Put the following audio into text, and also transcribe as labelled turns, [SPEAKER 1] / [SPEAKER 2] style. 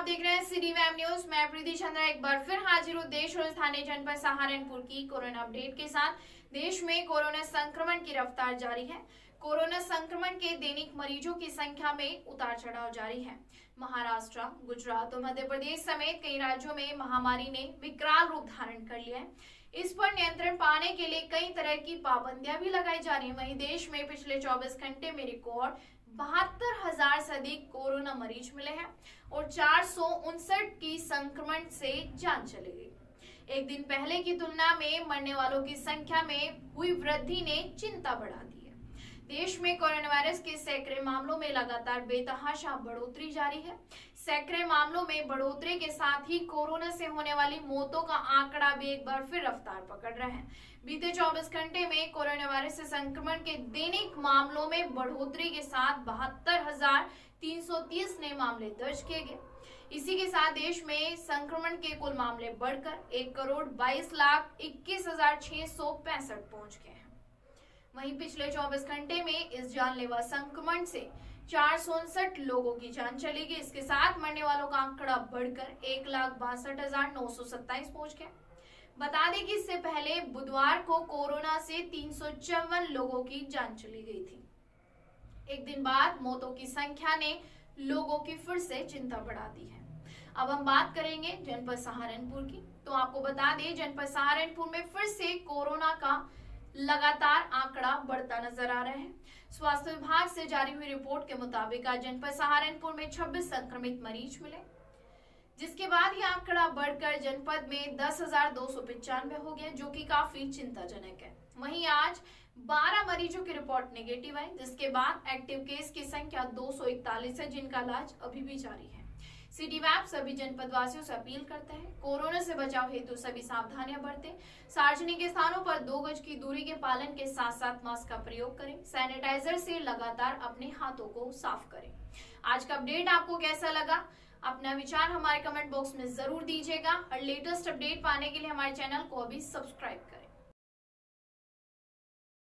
[SPEAKER 1] देख रहे हैं सिटी वेब न्यूज। मैं प्रीति चंद्रा एक बार फिर हाजिर हूँ देश और स्थानीय जनपद सहारनपुर की कोरोना अपडेट के साथ। देश में कोरोना संक्रमण की रफ्तार जारी है। कोरोना संक्रमण के दैनिक मरीजों की संख्या में उतार चढ़ाव जारी है। महाराष्ट्र, गुजरात और मध्य प्रदेश समेत कई राज्यों में महामारी ने विकराल रूप धारण कर लिया है। इस पर नियंत्रण पाने के लिए कई तरह की पाबंदियां भी लगाई जा रही है। वहीं देश में पिछले 24 घंटे में रिकॉर्ड 72,000 से अधिक कोरोना मरीज मिले हैं और 459 की संक्रमण से जान चली गई। एक दिन पहले की तुलना में मरने वालों की संख्या में हुई वृद्धि ने चिंता बढ़ा दी है। देश में कोरोना वायरस के सैकड़े मामलों में लगातार बेतहाशा बढ़ोतरी जारी है। सैकड़े मामलों में बढ़ोतरी के साथ ही कोरोना से होने वाली मौतों का आंकड़ा भी एक बार फिर रफ्तार पकड़ रहा है। बीते 24 घंटे में कोरोना वायरस से संक्रमण के दैनिक मामलों में बढ़ोतरी के साथ 72,330 नए मामले दर्ज किए गए। इसी के साथ देश में संक्रमण के कुल मामले बढ़कर 1,22,21,665 पहुंच गए हैं। वहीं पिछले 24 घंटे में इस जानलेवा संक्रमण से 459 लोगों की जान चली गई। इसके साथ मरने वालों का आंकड़ा बढ़कर 1,62,927 पहुंच गया। बता दें कि इससे पहले बुधवार को कोरोना से 354 लोगों की जान चली गई थी। एक दिन बाद मौतों की संख्या ने लोगों की फिर से चिंता बढ़ा दी है। अब हम बात करेंगे जनपद सहारनपुर की। तो आपको बता दें, जनपद सहारनपुर में फिर से कोरोना का लगातार आंकड़ा बढ़ता नजर आ रहा है। स्वास्थ्य विभाग से जारी हुई रिपोर्ट के मुताबिक आज जनपद सहारनपुर में 26 संक्रमित मरीज मिले, जिसके बाद यह आंकड़ा बढ़कर जनपद में 10,295 हो गया, जो कि काफी चिंताजनक है। वहीं आज 12 मरीजों की रिपोर्ट नेगेटिव आई, जिसके बाद एक्टिव केस की संख्या 241 है, जिनका इलाज अभी भी जारी है। सिटी वेब सभी जनपद वासियों से अपील करता है, कोरोना से बचाव हेतु सभी सावधानियां बरतें। सार्वजनिक स्थानों पर 2 गज की दूरी के पालन के साथ साथ मास्क का प्रयोग करें। सैनिटाइजर से लगातार अपने हाथों को साफ करें। आज का अपडेट आपको कैसा लगा? अपना विचार हमारे कमेंट बॉक्स में जरूर दीजिएगा और लेटेस्ट अपडेट पाने के लिए हमारे चैनल को अभी सब्सक्राइब करें।